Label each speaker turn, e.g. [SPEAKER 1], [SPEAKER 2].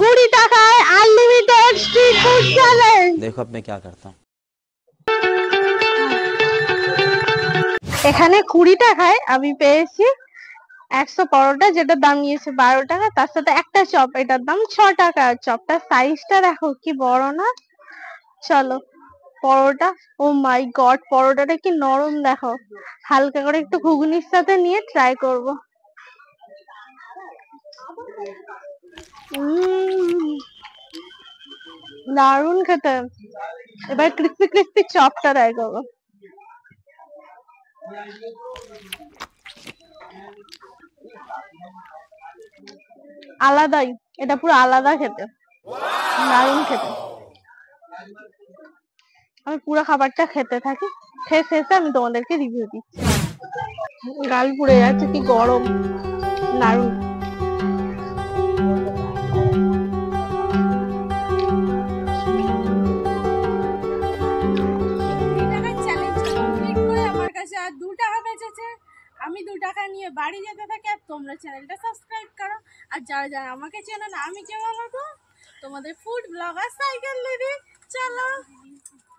[SPEAKER 1] 20 টাকায় unlimited street food challenge.
[SPEAKER 2] দেখো अब मैं क्या करता हूं।
[SPEAKER 1] এখানে 20 টাকায় আমি পেয়েছি 100 পরোটা, যেটার দাম নিয়েছে 12 টাকা, তার সাথে একটা চপ, এটার দাম 6 টাকা। চপটার সাইজটা দেখো কি বড় না। চলো পরোটা, ও মাই গড, পরোটাটা কি নরম দেখো। হালকা করে একটু ঘুগনির সাথে নিয়ে ট্রাই করব। দারুন খেতে। এবার ক্রিস্পি ক্রিস্পি চপটা ট্রাই করবো। আলাদাই, এটা পুরো আলাদা খেতে, দারুন খেতে। আমি পুরো খাবারটা খেতে থাকি, খেয়ে শেষে আমি তোমাদেরকে রিভিউ দিচ্ছি। গাল পুড়ে যাচ্ছে, কি গরম, দারুন।
[SPEAKER 3] আর 2 টাকা বেঁচেছে, আমি 2 টাকা নিয়ে বাড়ি যেতে থাকি। আর তোমরা চ্যানেলটা সাবস্ক্রাইব করো। আর যারা যারা আমাকে চেনো না, আমি কে বলো তো, তোমাদের ফুড ব্লগার সাইকেল দিদি। চলো।